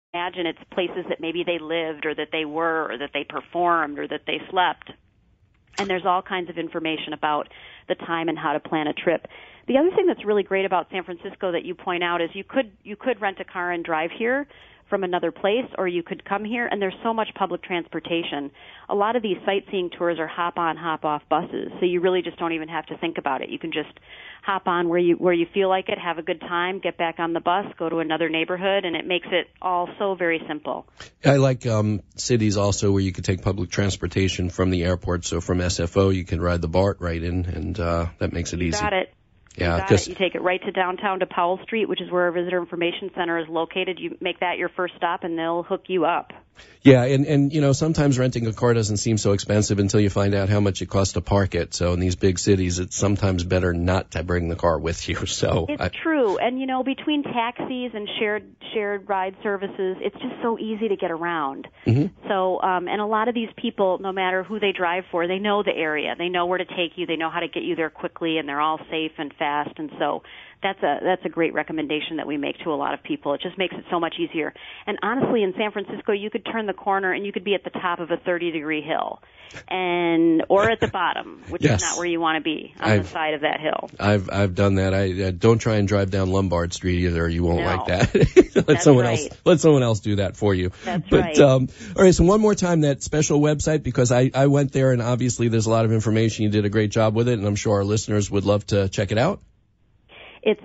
imagine it's places that maybe they lived or that they were or that they performed or that they slept. And there's all kinds of information about the time and how to plan a trip. The other thing that's really great about San Francisco that you point out is you could rent a car and drive here from another place, or you could come here, and there's so much public transportation. A lot of these sightseeing tours are hop-on, hop-off buses, so you really just don't even have to think about it. You can just hop on where you feel like it, have a good time, get back on the bus, go to another neighborhood, and it makes it all so very simple. I like cities also where you could take public transportation from the airport. So from SFO, you can ride the BART right in, and that makes it easy. Got it. Yeah, you take it right to downtown to Powell Street, which is where our Visitor Information Center is located. You make that your first stop, and they'll hook you up. Yeah, and you know, sometimes renting a car doesn't seem so expensive until you find out how much it costs to park it. So in these big cities, it's sometimes better not to bring the car with you. So it's true, and you know, between taxis and shared ride services, it's just so easy to get around. Mm-hmm. So, and a lot of these people, no matter who they drive for, they know the area, they know where to take you, they know how to get you there quickly, and they're all safe and fast. And so that's a great recommendation that we make to a lot of people. It just makes it so much easier. And honestly, in San Francisco, you could turn the corner and you could be at the top of a 30-degree hill, or at the bottom, which yes. is not where you want to be, on the side of that hill. I've done that. I don't try and drive down Lombard Street either. You won't like that. Let someone else do that for you. That's right. All right. So one more time, that special website, because I went there and obviously there's a lot of information. You did a great job with it, and I'm sure our listeners would love to check it out. It's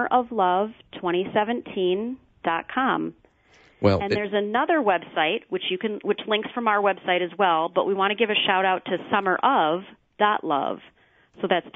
summeroflove2017.com. Well, and there's another website which links from our website as well, but we want to give a shout out to summerof.love. So that's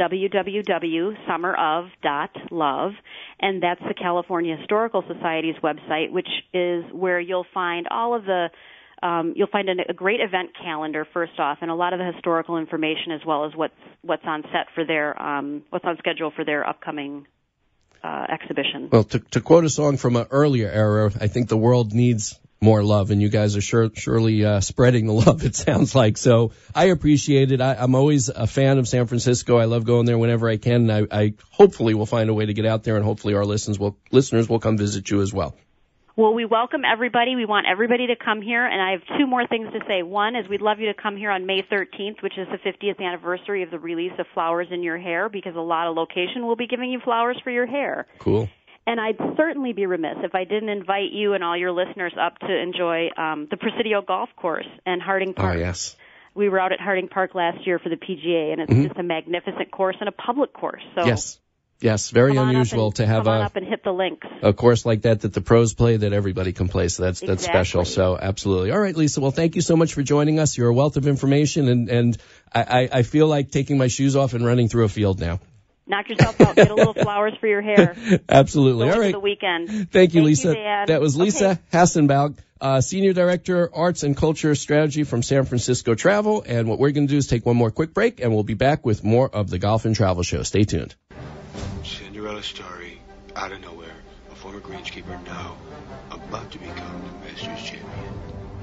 www.summerof.love, and that's the California Historical Society's website, which is where you'll find all of the you'll find a great event calendar first off, and a lot of the historical information as well as what's on schedule for their upcoming exhibition. Well, to quote a song from an earlier era, I think the world needs more love, and you guys are surely spreading the love, it sounds like. So I appreciate it. I'm always a fan of San Francisco. I love going there whenever I can, and I hopefully will find a way to get out there, and hopefully our listeners will come visit you as well. Well, we welcome everybody. We want everybody to come here, and I have two more things to say. One is we'd love you to come here on May 13th, which is the 50th anniversary of the release of Flowers in Your Hair, because a lot of location will be giving you flowers for your hair. Cool. And I'd certainly be remiss if I didn't invite you and all your listeners up to enjoy the Presidio Golf Course and Harding Park. Oh, yes. We were out at Harding Park last year for the PGA, and it's just a magnificent course and a public course. So Yes, very unusual to have up and hit the links. A course like that the pros play, that everybody can play. So that's special. So absolutely. All right, Lisa. Well, thank you so much for joining us. You're a wealth of information, and I feel like taking my shoes off and running through a field now. Knock yourself out. Get a little flowers for your hair. Absolutely. All right. The weekend. Thank you, Lisa. Dan. That was Lisa Hassenbaug, Senior Director, Arts and Culture Strategy from San Francisco Travel. And what we're going to do is take one more quick break, and we'll be back with more of the Golf and Travel Show. Stay tuned. Cinderella story, out of nowhere, a former greenskeeper now about to become the Masters champion.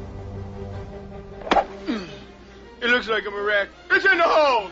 It looks like I'm a wreck. It's in the hole!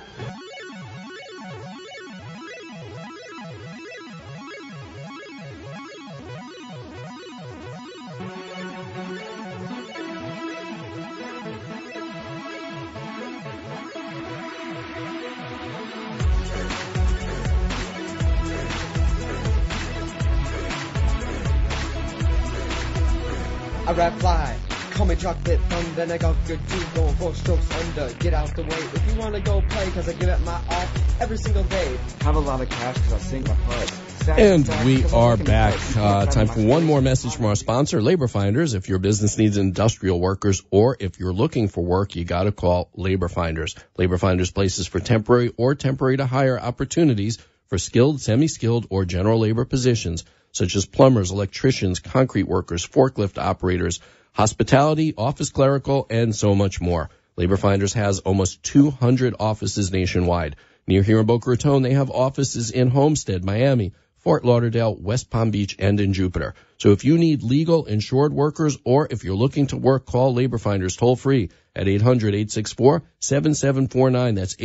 I rap fly, call me chocolate thunder, and I got good too, going 4 strokes under. Get out the way if you wanna go play, cause I give it my all every single day. Have a lot of cash cause I sink my heart. And we are back. Time for one more message from our sponsor, Labor Finders. If your business needs industrial workers or if you're looking for work, you got to call Labor Finders. Labor Finders places for temporary or temporary to hire opportunities for skilled, semi-skilled, or general labor positions, such as plumbers, electricians, concrete workers, forklift operators, hospitality, office clerical, and so much more. Labor Finders has almost 200 offices nationwide. Near here in Boca Raton, they have offices in Homestead, Miami, Fort Lauderdale, West Palm Beach, and in Jupiter. So if you need legal insured workers or if you're looking to work, call Labor Finders toll free at 800-864-7749. That's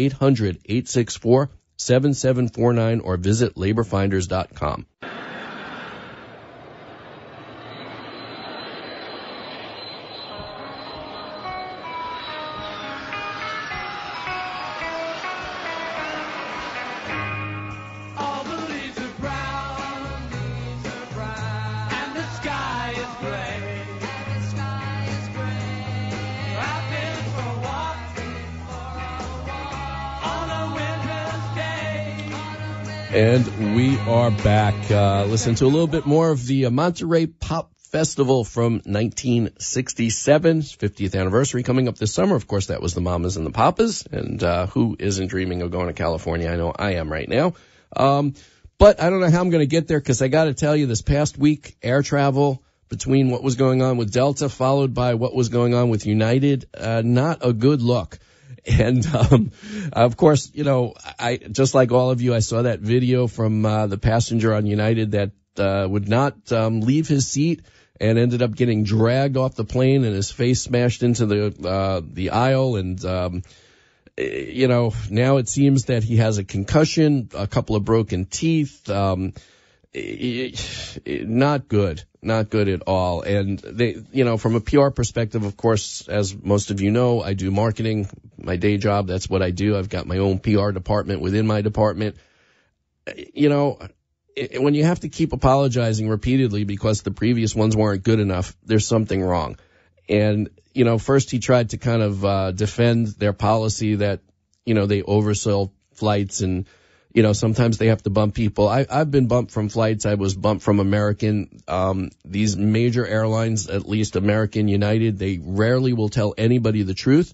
800-864-7749 or visit laborfinders.com. And we are back. Listen to a little bit more of the Monterey Pop Festival from 1967, 50th anniversary coming up this summer. Of course, that was the Mamas and the Papas. And who isn't dreaming of going to California? I know I am right now. But I don't know how I'm going to get there, because I got to tell you, this past week, air travel between what was going on with Delta followed by what was going on with United, not a good look. And, of course, you know, I, just like all of you, I saw that video from, the passenger on United that, would not, leave his seat and ended up getting dragged off the plane and his face smashed into the aisle. And, you know, now it seems that he has a concussion, a couple of broken teeth, not good. Not good at all. And they, you know, from a PR perspective, of course, as most of you know, I do marketing, my day job. That's what I do. I've got my own PR department within my department. You know, when you have to keep apologizing repeatedly because the previous ones weren't good enough, there's something wrong. And, you know, first he tried to kind of, defend their policy that, you know, they oversell flights and, you know, sometimes they have to bump people. I've been bumped from flights. I was bumped from American. These major airlines, at least American, United, they rarely will tell anybody the truth.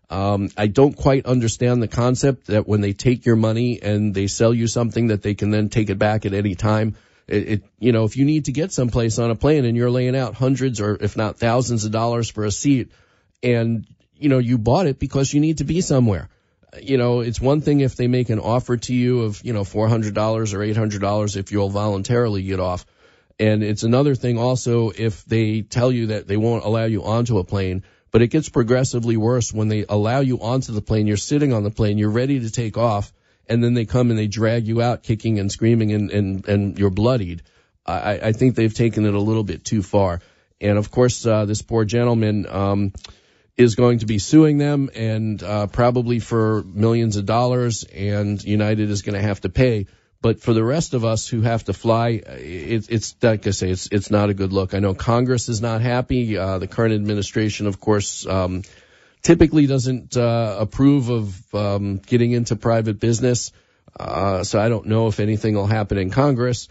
I don't quite understand the concept that when they take your money and they sell you something that they can then take it back at any time. You know, if you need to get someplace on a plane and you're laying out hundreds or if not thousands of dollars for a seat and, you know, you bought it because you need to be somewhere. You know, it's one thing if they make an offer to you of, you know, $400 or $800 if you'll voluntarily get off. And it's another thing also if they tell you that they won't allow you onto a plane. But it gets progressively worse when they allow you onto the plane. You're sitting on the plane. You're ready to take off. And then they come and they drag you out kicking and screaming and you're bloodied. I think they've taken it a little bit too far. And, of course, this poor gentleman is going to be suing them and probably for millions of dollars, and United is going to have to pay. But for the rest of us who have to fly, it's like I say, it's not a good look. I know Congress is not happy. The current administration, of course, typically doesn't approve of getting into private business. So I don't know if anything will happen in Congress.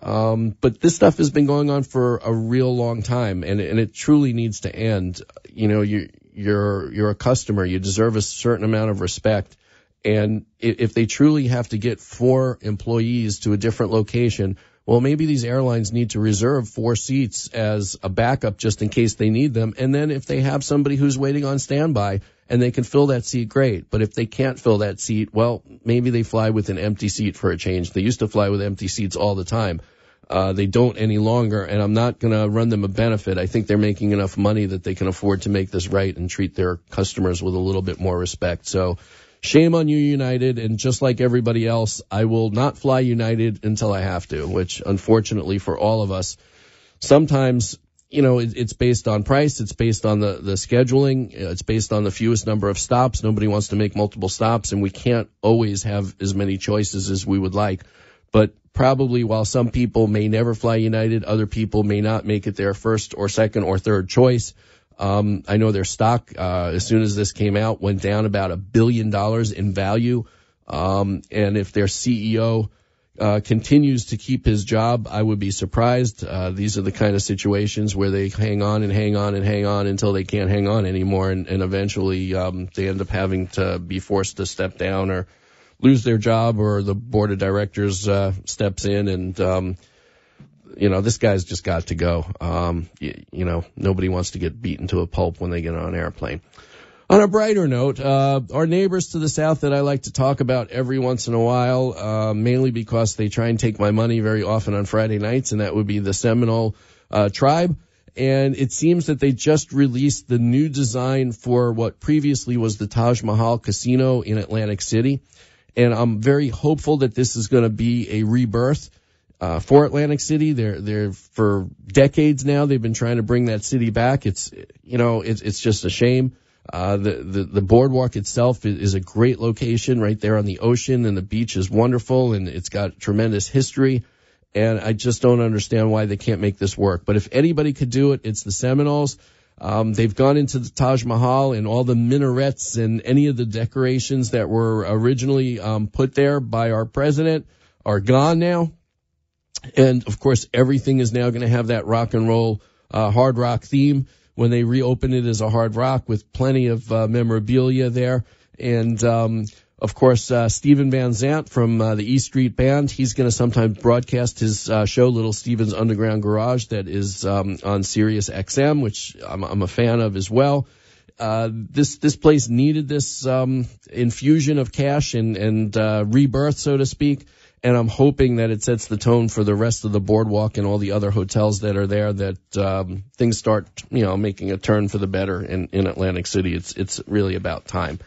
But this stuff has been going on for a real long time, and it truly needs to end. You know, you're a customer. You deserve a certain amount of respect. And if they truly have to get 4 employees to a different location, well, maybe these airlines need to reserve 4 seats as a backup just in case they need them. And then if they have somebody who's waiting on standby and they can fill that seat, great. But if they can't fill that seat, well, maybe they fly with an empty seat for a change. They used to fly with empty seats all the time. They don't any longer, and I'm not going to run them a benefit. I think they're making enough money that they can afford to make this right and treat their customers with a little bit more respect. So shame on you, United, and just like everybody else, I will not fly United until I have to, which unfortunately for all of us, sometimes, you know, it's based on price, it's based on the scheduling, it's based on the fewest number of stops. Nobody wants to make multiple stops, and we can't always have as many choices as we would like. But probably while some people may never fly United, other people may not make it their first or second or third choice. I know their stock, as soon as this came out, went down about $1 billion in value. And if their CEO, continues to keep his job, I would be surprised. These are the kind of situations where they hang on and hang on and hang on until they can't hang on anymore. And eventually, they end up having to be forced to step down or lose their job, or the board of directors, steps in and, you know, this guy's just got to go. You know, nobody wants to get beaten to a pulp when they get on an airplane. On a brighter note, our neighbors to the south that I like to talk about every once in a while, mainly because they try and take my money very often on Friday nights, and that would be the Seminole tribe. And it seems that they just released the new design for what previously was the Taj Mahal Casino in Atlantic City. And I'm very hopeful that this is going to be a rebirth for Atlantic City. They're for decades now they've been trying to bring that city back. It's just a shame. The boardwalk itself is a great location right there on the ocean, and the beach is wonderful, and it's got tremendous history. And I just don't understand why they can't make this work. But if anybody could do it, it's the Seminoles. They've gone into the Taj Mahal and all the minarets and any of the decorations that were originally put there by our president are gone now. And, of course, everything is now going to have that rock and roll hard rock theme when they reopen it as a Hard Rock with plenty of memorabilia there. And, of course, Steven Van Zandt from the E Street Band, he's going to sometimes broadcast his show, Little Steven's Underground Garage, that is on Sirius XM, which I'm a fan of as well. This place needed this infusion of cash and rebirth, so to speak. And I'm hoping that it sets the tone for the rest of the boardwalk and all the other hotels that are there, that things start, making a turn for the better in Atlantic City. It's really about time.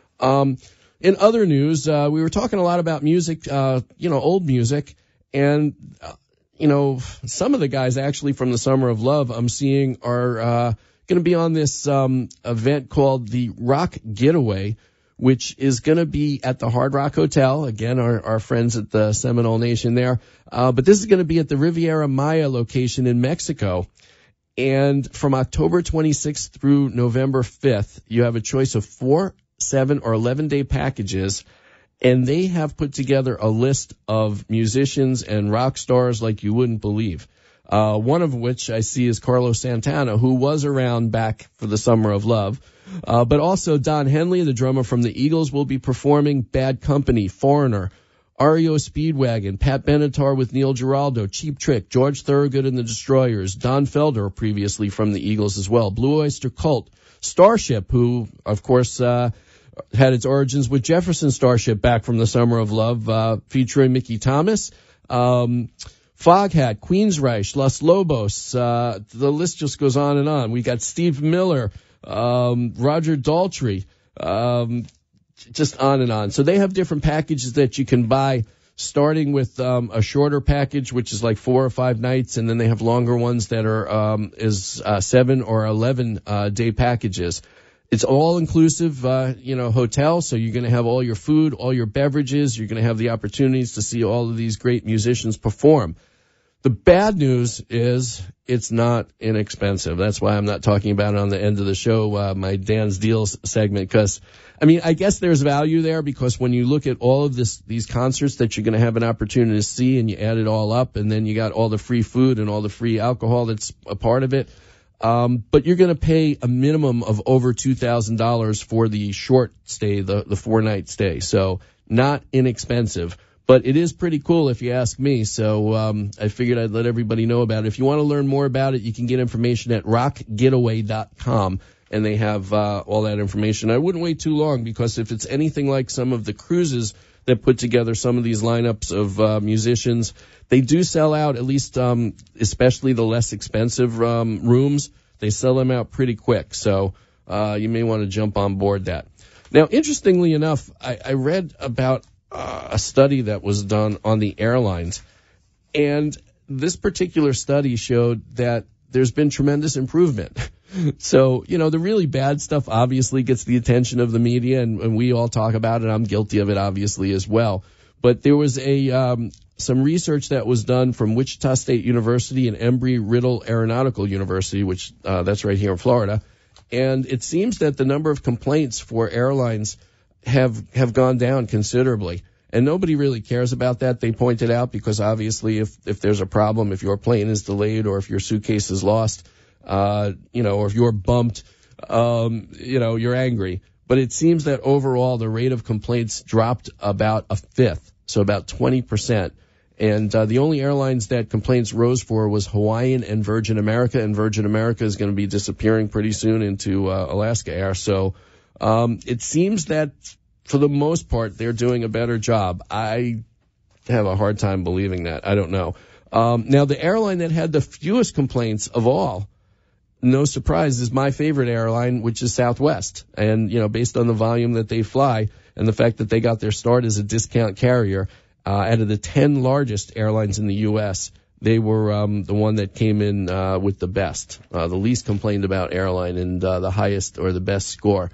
In other news, we were talking a lot about music, old music, and some of the guys actually from the Summer of Love I'm seeing are going to be on this event called the Rock Getaway, which is going to be at the Hard Rock Hotel. Again, our friends at the Seminole Nation there. But this is going to be at the Riviera Maya location in Mexico. And from October 26th through November 5th, you have a choice of 4, 7, or 11-day packages. And they have put together a list of musicians and rock stars like you wouldn't believe. One of which I see is Carlos Santana, who was around back for the Summer of Love. But also Don Henley, the drummer from the Eagles, will be performing. Bad Company, Foreigner, REO Speedwagon, Pat Benatar with Neil Giraldo, Cheap Trick, George Thorogood and the Destroyers, Don Felder, previously from the Eagles as well, Blue Oyster Cult, Starship, who, of course, had its origins with Jefferson Starship back from the Summer of Love, featuring Mickey Thomas, Foghat, Queensryche, Los Lobos, the list just goes on and on. We got Steve Miller, Roger Daltrey, just on and on. So they have different packages that you can buy, starting with a shorter package, which is like 4 or 5 nights, and then they have longer ones that are 7 or 11 day packages. It's all inclusive, hotel, so you're going to have all your food, all your beverages. You're going to have the opportunities to see all of these great musicians perform. The bad news is it's not inexpensive. That's why I'm not talking about it on the end of the show, my Dan's Deals segment, because, I guess there's value there, because when you look at all of these concerts that you're going to have an opportunity to see and you add it all up, and then you got all the free food and all the free alcohol that's a part of it, but you're going to pay a minimum of over $2,000 for the short stay, the 4-night stay. So not inexpensive. But it is pretty cool if you ask me, so I figured I'd let everybody know about it. If you want to learn more about it, you can get information at rockgetaway.com, and they have all that information. I wouldn't wait too long, because if it's anything like some of the cruises that put together some of these lineups of musicians, they do sell out, at least especially the less expensive rooms. They sell them out pretty quick, so you may want to jump on board that. Now, interestingly enough, I read about a study that was done on the airlines, and this particular study showed that there's been tremendous improvement. So, the really bad stuff obviously gets the attention of the media, and we all talk about it. I'm guilty of it, obviously, as well. But there was some research that was done from Wichita State University and Embry-Riddle Aeronautical University, which that's right here in Florida. And it seems that the number of complaints for airlines have gone down considerably. And nobody really cares about that, they pointed out, because obviously if there's a problem, if your plane is delayed or if your suitcase is lost, or if you're bumped, you're angry. But it seems that overall the rate of complaints dropped about a fifth, so about 20%. And the only airlines that complaints rose for was Hawaiian and Virgin America, and Virgin America is going to be disappearing pretty soon into Alaska Air. So it seems that for the most part they're doing a better job. I have a hard time believing that. I don't know. Now, the airline that had the fewest complaints of all, no surprise, is my favorite airline, which is Southwest. And, based on the volume that they fly and the fact that they got their start as a discount carrier, out of the 10 largest airlines in the U.S., they were the one that came in with the best, the least complained about airline, and the highest or the best score.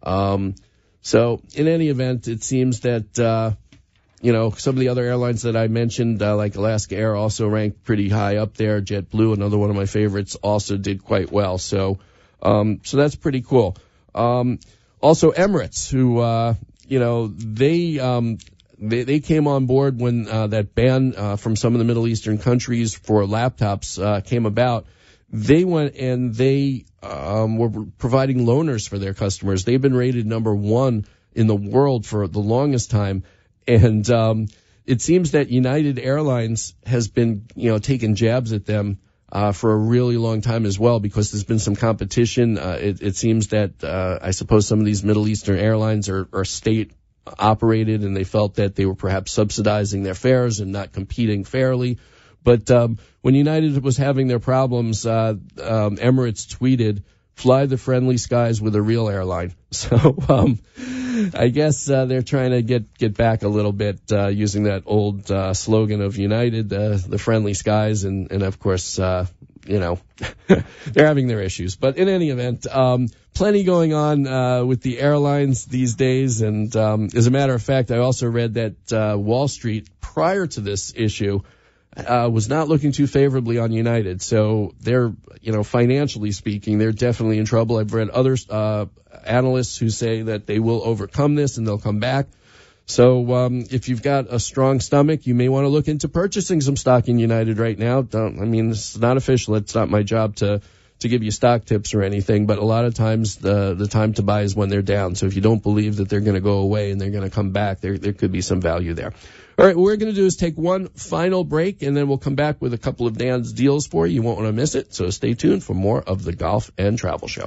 So in any event, it seems that, some of the other airlines that I mentioned, like Alaska Air, also ranked pretty high up there. JetBlue, another one of my favorites, also did quite well. So that's pretty cool. Also Emirates, who, They came on board when that ban from some of the Middle Eastern countries for laptops came about. They went and they were providing loaners for their customers. They've been rated number 1 in the world for the longest time. And it seems that United Airlines has been, taking jabs at them for a really long time as well, because there's been some competition. It seems that I suppose some of these Middle Eastern airlines are state operated, and they felt that they were perhaps subsidizing their fares and not competing fairly. But when United was having their problems, Emirates tweeted, "Fly the friendly skies with a real airline." So I guess they're trying to get back a little bit using that old slogan of United, the friendly skies, and of course, they're having their issues. But in any event, plenty going on with the airlines these days. And as a matter of fact, I also read that Wall Street, prior to this issue, was not looking too favorably on United. So they're, financially speaking, they're definitely in trouble. I've read other analysts who say that they will overcome this and they'll come back. So if you've got a strong stomach, you may want to look into purchasing some stock in United right now. This is not official. It's not my job to give you stock tips or anything, but a lot of times the time to buy is when they're down. So if you don't believe that they're going to go away and they're going to come back, there could be some value there. All right, what we're going to do is take one final break, and then we'll come back with a couple of Dan's deals for you. You won't want to miss it, so stay tuned for more of the Golf and Travel Show.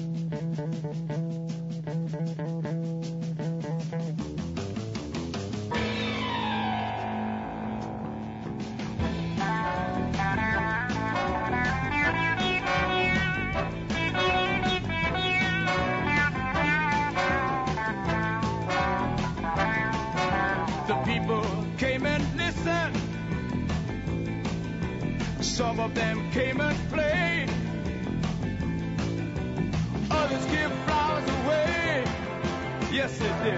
Some of them came and played. Others give flowers away. Yes, they did.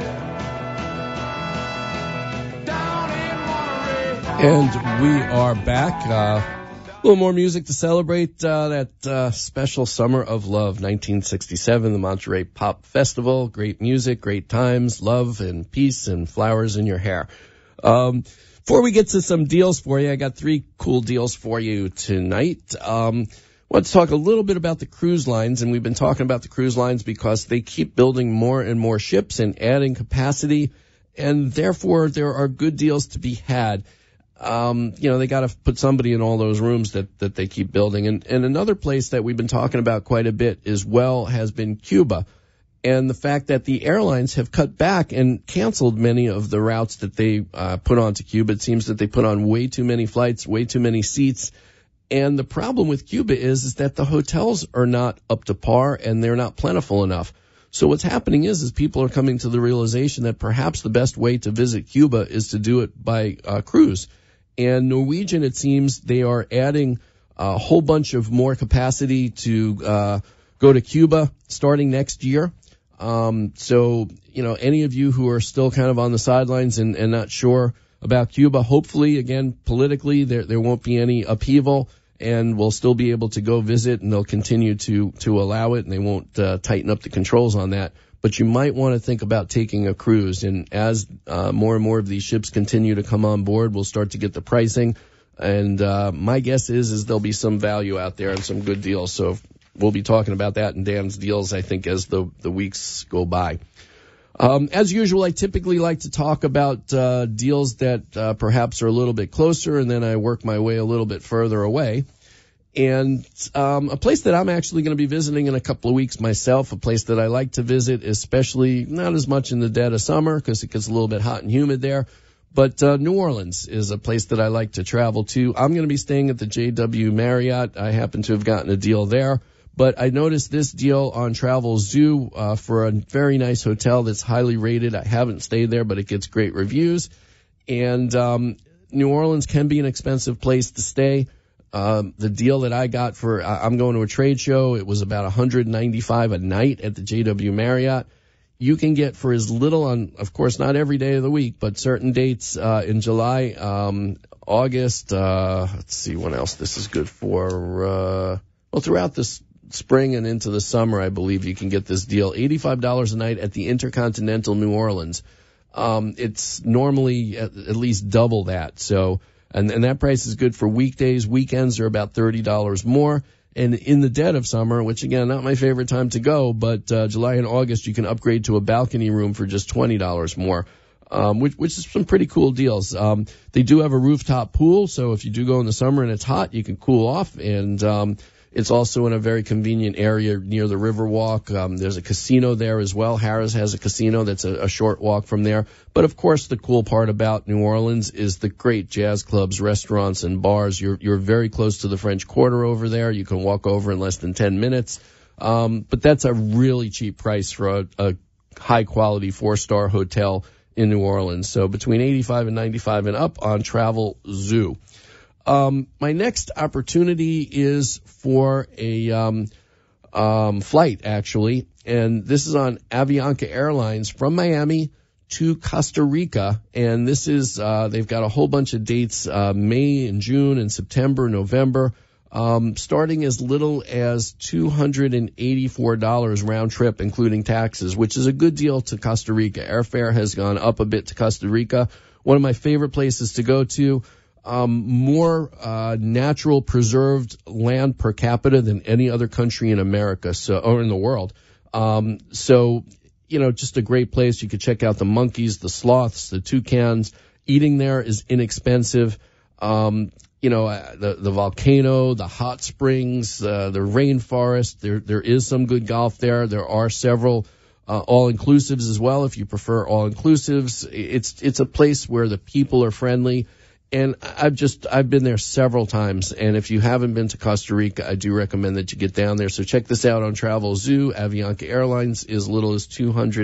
Down in Monterey. And we are back. A little more music to celebrate that special Summer of Love, 1967, the Monterey Pop Festival. Great music, great times, love and peace and flowers in your hair. Before we get to some deals for you, I got 3 cool deals for you tonight. Want to talk a little bit about the cruise lines, and we've been talking about the cruise lines because they keep building more and more ships and adding capacity, and therefore there are good deals to be had. They got to put somebody in all those rooms that they keep building. And another place that we've been talking about quite a bit as well has been Cuba. And the fact that the airlines have cut back and canceled many of the routes that they put onto Cuba. It seems that they put on way too many flights, way too many seats. And the problem with Cuba is that the hotels are not up to par and they're not plentiful enough. So what's happening is people are coming to the realization that perhaps the best way to visit Cuba is to do it by cruise. And Norwegian, it seems, they are adding a whole bunch of more capacity to go to Cuba starting next year. So, any of you who are still kind of on the sidelines and not sure about Cuba, hopefully, again, politically, there won't be any upheaval and we'll still be able to go visit, and they'll continue to allow it, and they won't tighten up the controls on that. But you might want to think about taking a cruise. And as more and more of these ships continue to come on board, we'll start to get the pricing. And my guess is there'll be some value out there and some good deals. So we'll be talking about that in Dan's deals, I think, as the weeks go by. As usual, I typically like to talk about deals that perhaps are a little bit closer, and then I work my way a little bit further away. And a place that I'm actually going to be visiting in a couple of weeks myself, a place that I like to visit, especially not as much in the dead of summer because it gets a little bit hot and humid there. But New Orleans is a place that I like to travel to. I'm going to be staying at the JW Marriott. I happen to have gotten a deal there. But I noticed this deal on Travel Zoo for a very nice hotel that's highly rated. I haven't stayed there, but it gets great reviews. And New Orleans can be an expensive place to stay. The deal that I got I'm going to a trade show. It was about $195 a night at the JW Marriott. You can get for as little on, of course, not every day of the week, but certain dates in July, August. Let's see what else this is good for. Throughout this spring and into the summer, I believe you can get this deal. $85 a night at the Intercontinental New Orleans. It's normally at least double that. So, and that price is good for weekdays. Weekends are about $30 more. And in the dead of summer, which again, not my favorite time to go, but July and August, you can upgrade to a balcony room for just $20 more, which is some pretty cool deals. They do have a rooftop pool, so if you do go in the summer and it's hot, you can cool off. And it's also in a very convenient area near the Riverwalk. There's a casino there as well. Harrah's has a casino that's a short walk from there. But of course, the cool part about New Orleans is the great jazz clubs, restaurants, and bars. You're very close to the French Quarter over there. You can walk over in less than 10 minutes. But that's a really cheap price for a high quality 4-star hotel in New Orleans. So between $85 and $95 and up on Travel Zoo. My next opportunity is for a flight, actually, and this is on Avianca Airlines from Miami to Costa Rica, and this is they've got a whole bunch of dates, May and June and September, November, starting as little as $284 round trip, including taxes, which is a good deal to Costa Rica. Airfare has gone up a bit to Costa Rica. One of my favorite places to go to. More natural preserved land per capita than any other country in America, or in the world. So, just a great place. You could check out the monkeys, the sloths, the toucans. Eating there is inexpensive. The volcano, the hot springs, the rainforest. There is some good golf there. There are several all-inclusives as well. If you prefer all-inclusives, it's a place where the people are friendly. And I've been there several times, and if you haven't been to Costa Rica, I do recommend that you get down there. So check this out on Travel Zoo. Avianca Airlines is as little as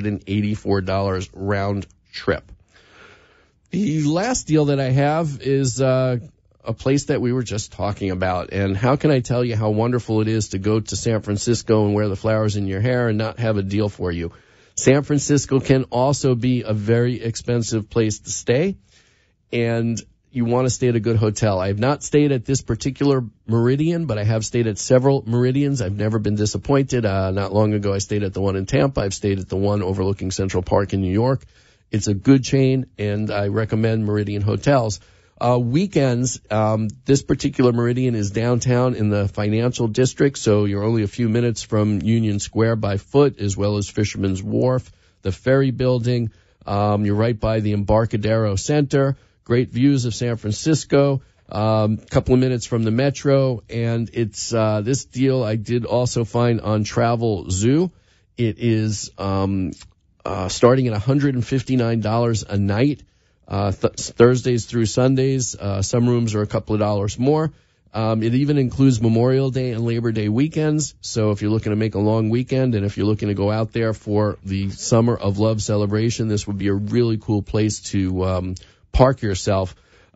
$284 round trip. The last deal that I have is a place that we were just talking about. And how can I tell you how wonderful it is to go to San Francisco and wear the flowers in your hair and not have a deal for you? San Francisco can also be a very expensive place to stay, and you want to stay at a good hotel. I have not stayed at this particular Meridian, but I have stayed at several Meridians. I've never been disappointed. Not long ago, I stayed at the one in Tampa. I've stayed at the one overlooking Central Park in New York. It's a good chain, and I recommend Meridian Hotels. Weekends, this particular Meridian is downtown in the financial district, so you're only a few minutes from Union Square by foot, as well as Fisherman's Wharf, the Ferry Building. You're right by the Embarcadero Center. Great views of San Francisco, couple of minutes from the metro, and it's this deal I did also find on Travel Zoo. It is starting at $159 a night, Thursdays through Sundays. Some rooms are a couple of dollars more. It even includes Memorial Day and Labor Day weekends. So if you're looking to make a long weekend, and if you're looking to go out there for the Summer of Love celebration, this would be a really cool place to park yourself.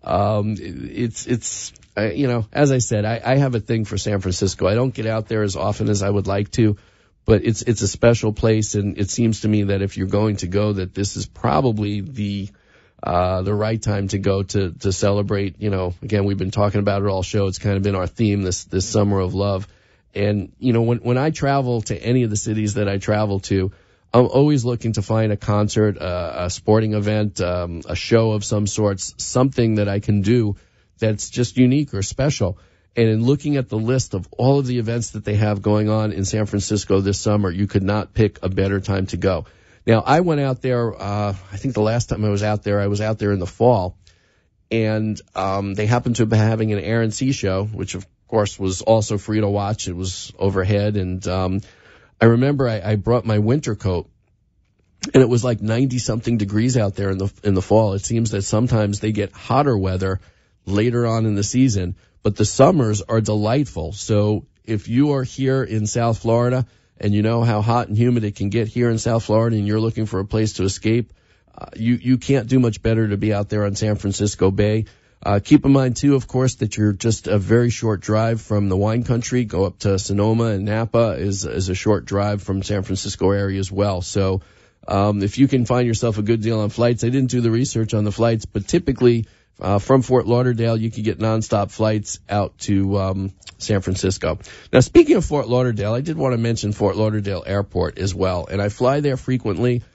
As I said, I have a thing for San Francisco. I don't get out there as often as I would like to, but it's a special place, and it seems to me that if you're going to go, that this is probably the right time to go to celebrate. Again, we've been talking about it all show. It's kind of been our theme, this Summer of Love. And, when I travel to any of the cities that I travel to, I'm always looking to find a concert, a sporting event, a show of some sorts, something that I can do that's just unique or special. And in looking at the list of all of the events that they have going on in San Francisco this summer, you could not pick a better time to go. Now, I went out there, I think the last time I was out there in the fall, and they happened to be having an Air and Sea show, which of course was also free to watch. It was overhead, and I remember I brought my winter coat, and it was like 90-something degrees out there in the fall. It seems that sometimes they get hotter weather later on in the season, but the summers are delightful. So if you are here in South Florida and you know how hot and humid it can get here in South Florida and you're looking for a place to escape, you can't do much better to be out there on San Francisco Bay. Keep in mind, too, of course, that you're just a very short drive from the wine country. Go up to Sonoma, and Napa is a short drive from San Francisco area as well. So if you can find yourself a good deal on flights, I didn't do the research on the flights, but typically from Fort Lauderdale, you could get nonstop flights out to San Francisco. Now, speaking of Fort Lauderdale, I did want to mention Fort Lauderdale Airport as well, and I fly there frequently.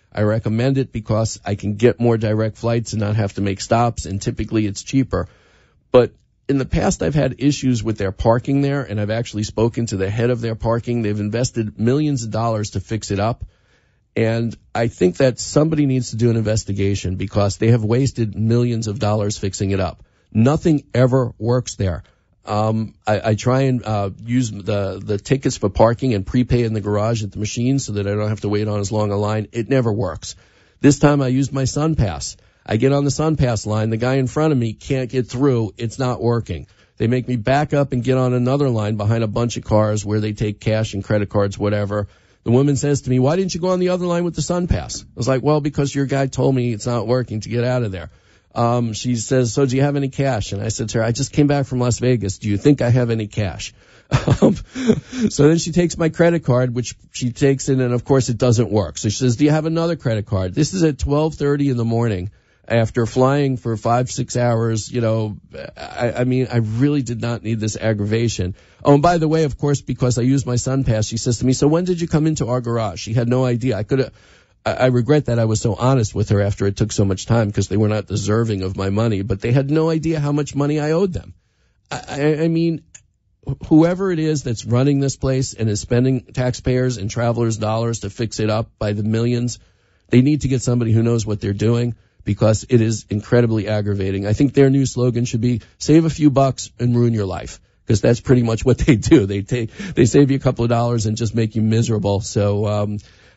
I recommend it because I can get more direct flights and not have to make stops, and typically it's cheaper. But in the past, I've had issues with their parking there, and I've actually spoken to the head of their parking. They've invested millions of dollars to fix it up. And I think that somebody needs to do an investigation because they have wasted millions of dollars fixing it up. Nothing ever works there. I try and use the tickets for parking and prepay in the garage at the machine so that I don't have to wait on as long a line. It never works. This time I used my SunPass. I get on the SunPass line. The guy in front of me can't get through. It's not working. They make me back up and get on another line behind a bunch of cars where they take cash and credit cards, whatever. The woman says to me, why didn't you go on the other line with the SunPass? I was like, well, because your guy told me it's not working to get out of there. She says, so do you have any cash? And I said to her, I just came back from Las Vegas. Do you think I have any cash? So then she takes my credit card, which she takes in, and of course it doesn't work. So she says, do you have another credit card? This is at 12:30 in the morning after flying for 5-6 hours. You know, I mean, I really did not need this aggravation. Oh, and by the way, of course, because I used my SunPass, she says to me, so when did you come into our garage? She had no idea. I regret that I was so honest with her after it took so much time because they were not deserving of my money, but they had no idea how much money I owed them. I mean, whoever it is that's running this place and is spending taxpayers and travelers' dollars to fix it up by the millions, they need to get somebody who knows what they're doing because it is incredibly aggravating. I think their new slogan should be save a few bucks and ruin your life. Because that's pretty much what they do. They save you a couple of dollars and just make you miserable. So,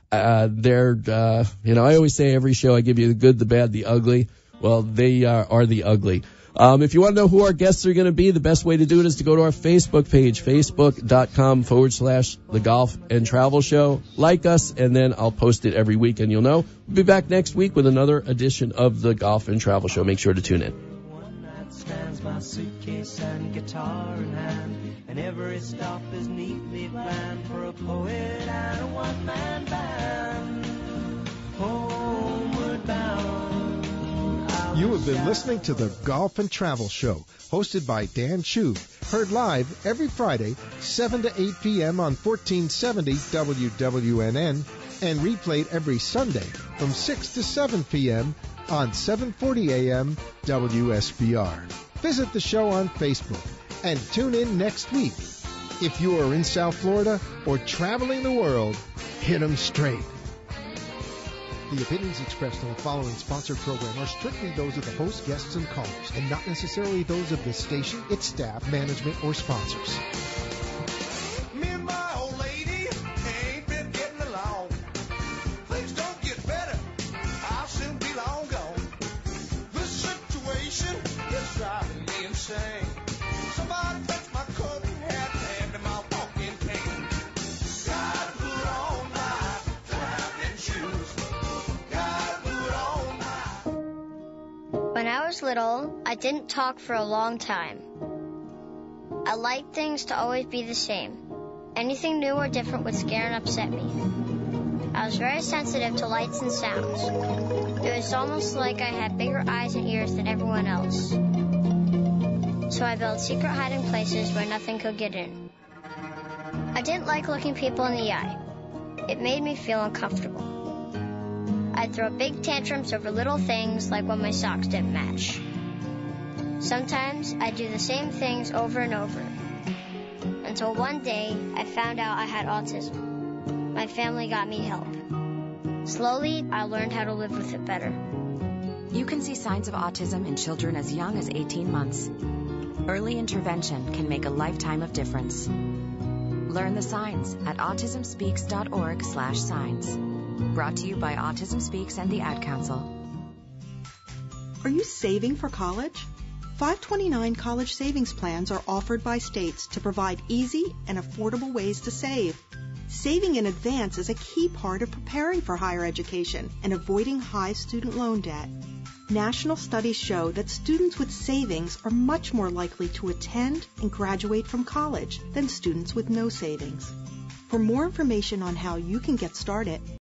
I always say every show I give you the good, the bad, the ugly. Well, they are the ugly. If you want to know who our guests are going to be, the best way to do it is to go to our Facebook page, facebook.com/The Golf and Travel Show. Like us, and then I'll post it every week, and you'll know. We'll be back next week with another edition of The Golf and Travel Show. Make sure to tune in. My suitcase and guitar in hand, and every stop is neatly planned for a poet and a one-man band. Homeward bound. You have been listening to the Golf and Travel Show, hosted by Dan Chu, heard live every Friday, 7 to 8 p.m. on 1470 WWNN, and replayed every Sunday from 6 to 7 p.m. on 740 a.m. WSBR. Visit the show on Facebook and tune in next week. If you are in South Florida or traveling the world, hit 'em straight. The opinions expressed on the following sponsored program are strictly those of the host, guests, and callers, and not necessarily those of the station, its staff, management, or sponsors. Me and my old lady ain't been getting along. Things don't get better. I'll soon be long gone. This situation is driving me insane. Somebody touch my coat hat and my walking cane. Gotta put on my traveling shoes. Gotta put on my... When I was little, I didn't talk for a long time. I liked things to always be the same. Anything new or different would scare and upset me. I was very sensitive to lights and sounds. It was almost like I had bigger eyes and ears than everyone else. So I built secret hiding places where nothing could get in. I didn't like looking people in the eye. It made me feel uncomfortable. I'd throw big tantrums over little things like when my socks didn't match. Sometimes I'd do the same things over and over. Until one day, I found out I had autism. My family got me help. Slowly, I learned how to live with it better. You can see signs of autism in children as young as 18 months. Early intervention can make a lifetime of difference. Learn the signs at autismspeaks.org/signs. Brought to you by Autism Speaks and the Ad Council. Are you saving for college? 529 college savings plans are offered by states to provide easy and affordable ways to save. Saving in advance is a key part of preparing for higher education and avoiding high student loan debt. National studies show that students with savings are much more likely to attend and graduate from college than students with no savings. For more information on how you can get started,